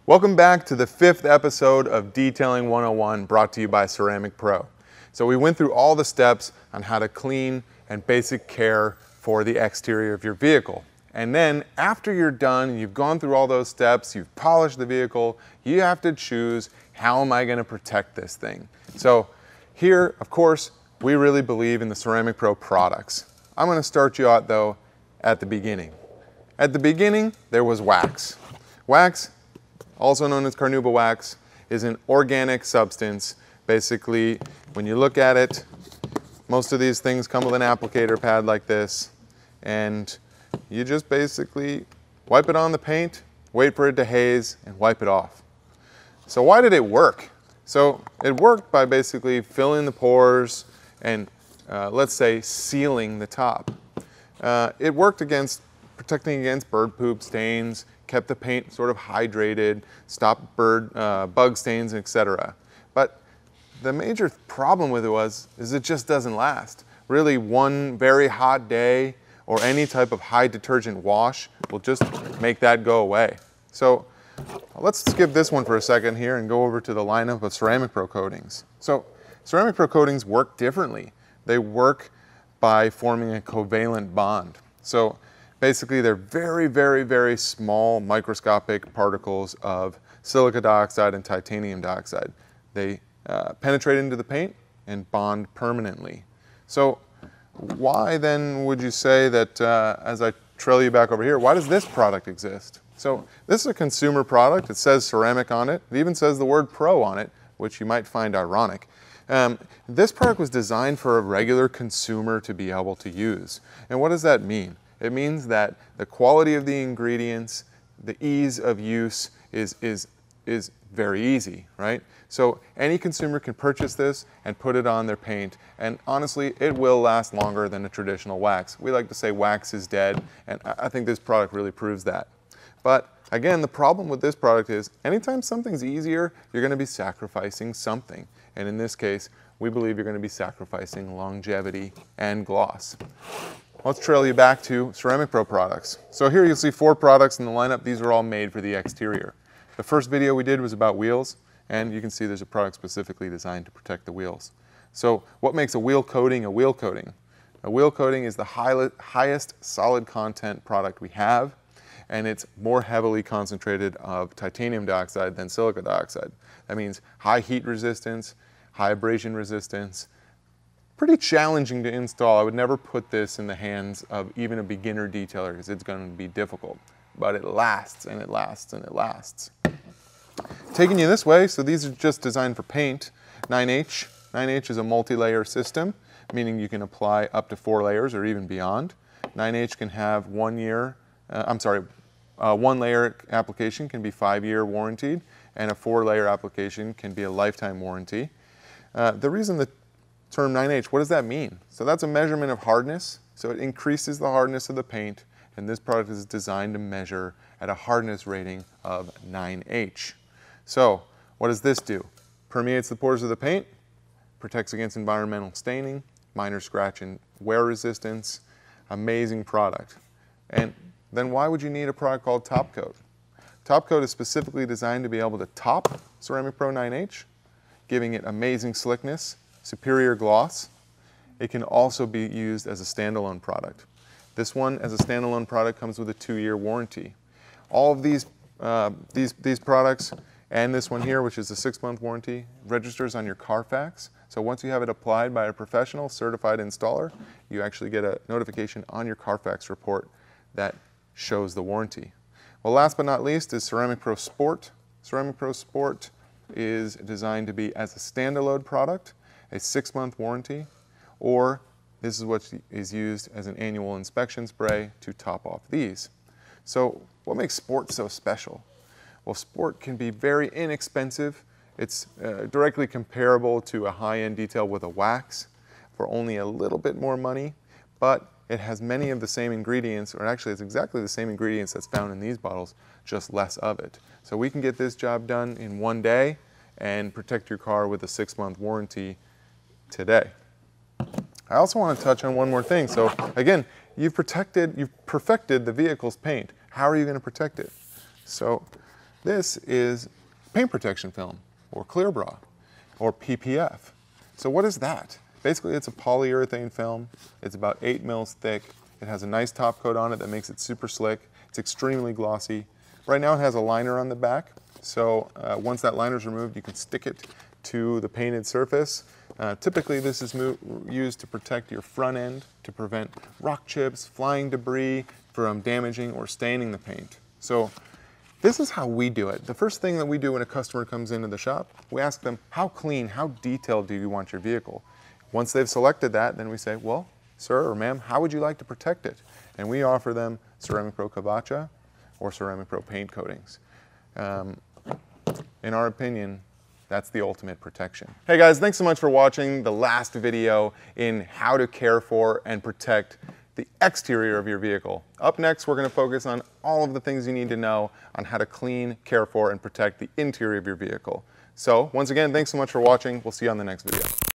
Welcome back to the 5th episode of Detailing 101 brought to you by Ceramic Pro. So we went through all the steps on how to clean and basic care for the exterior of your vehicle. And then after you're done, you've gone through all those steps, you've polished the vehicle, you have to choose, how am I going to protect this thing? So here, of course, we really believe in the Ceramic Pro products. I'm going to start you out though at the beginning. At the beginning, there was wax. Wax, also known as carnauba wax, is an organic substance. Basically, when you look at it, most of these things come with an applicator pad like this, and you just basically wipe it on the paint, wait for it to haze, and wipe it off. So why did it work? So it worked by basically filling the pores and let's say sealing the top. It worked against protecting against bird poop stains, kept the paint sort of hydrated, stopped bug stains, etc. But the major problem with it is it just doesn't last. Really, one very hot day or any type of high detergent wash will just make that go away. So let's skip this one for a second here and go over to the lineup of Ceramic Pro coatings. So Ceramic Pro coatings work differently. They work by forming a covalent bond. So basically, they're very, very, very small microscopic particles of silica dioxide and titanium dioxide. They penetrate into the paint and bond permanently. So why then would you say that, as I trail you back over here, why does this product exist? So this is a consumer product. It says ceramic on it. It even says the word pro on it, which you might find ironic. This product was designed for a regular consumer to be able to use. And what does that mean? It means that the quality of the ingredients, the ease of use is very easy, right? So any consumer can purchase this and put it on their paint, and honestly, it will last longer than a traditional wax. We like to say wax is dead, and I think this product really proves that. But again, the problem with this product is anytime something's easier, you're going to be sacrificing something. And in this case, we believe you're going to be sacrificing longevity and gloss. Let's trail you back to Ceramic Pro products. So here you'll see 4 products in the lineup. These are all made for the exterior. The first video we did was about wheels, and you can see there's a product specifically designed to protect the wheels. So what makes a wheel coating a wheel coating? A wheel coating is the highest solid content product we have, and it's more heavily concentrated of titanium dioxide than silica dioxide. That means high heat resistance, high abrasion resistance. Pretty challenging to install. I would never put this in the hands of even a beginner detailer because it's going to be difficult. But it lasts and it lasts and it lasts. Taking you this way, so these are just designed for paint. 9H. 9H is a multi-layer system, meaning you can apply up to 4 layers or even beyond. 9H can have 1 year, one layer application can be 5-year warranted, and a 4-layer application can be a lifetime warranty. The reason the term 9H, what does that mean? So that's a measurement of hardness. So it increases the hardness of the paint, and this product is designed to measure at a hardness rating of 9H. So what does this do? Permeates the pores of the paint, protects against environmental staining, minor scratch and wear resistance. Amazing product. And then why would you need a product called Top Coat? Top Coat is specifically designed to be able to top Ceramic Pro 9H, giving it amazing slickness, superior gloss. It can also be used as a standalone product. This one, as a standalone product, comes with a 2-year warranty. All of these products, and this one here, which is a 6-month warranty, registers on your Carfax. So once you have it applied by a professional certified installer, you actually get a notification on your Carfax report that shows the warranty. Well, last but not least is Ceramic Pro Sport. Ceramic Pro Sport is designed to be as a standalone product, a 6-month warranty, or this is what is used as an annual inspection spray to top off these. So what makes Sport so special? Well, Sport can be very inexpensive. It's directly comparable to a high-end detail with a wax for only a little bit more money, but it has many of the same ingredients, or actually it's exactly the same ingredients that's found in these bottles, just less of it. So we can get this job done in 1 day and protect your car with a 6-month warranty today. I also want to touch on one more thing. So again, you've perfected the vehicle's paint. How are you going to protect it? So This is paint protection film, or clear bra, or PPF. So what is that? Basically, it's a polyurethane film. It's about 8 mils thick. It has a nice top coat on it that makes it super slick. It's extremely glossy. Right now it has a liner on the back, so once that liner is removed, you can stick it to the painted surface. Typically this is used to protect your front end, to prevent rock chips, flying debris from damaging or staining the paint. So this is how we do it. The first thing that we do when a customer comes into the shop, we ask them, how clean, how detailed do you want your vehicle? Once they've selected that, then we say, well, sir or ma'am, how would you like to protect it? And we offer them Ceramic Pro Cavacha or Ceramic Pro paint coatings. In our opinion, that's the ultimate protection. Hey guys, thanks so much for watching the last video in how to care for and protect the exterior of your vehicle. Up next, we're going to focus on all of the things you need to know on how to clean, care for, and protect the interior of your vehicle. So, once again, thanks so much for watching. We'll see you on the next video.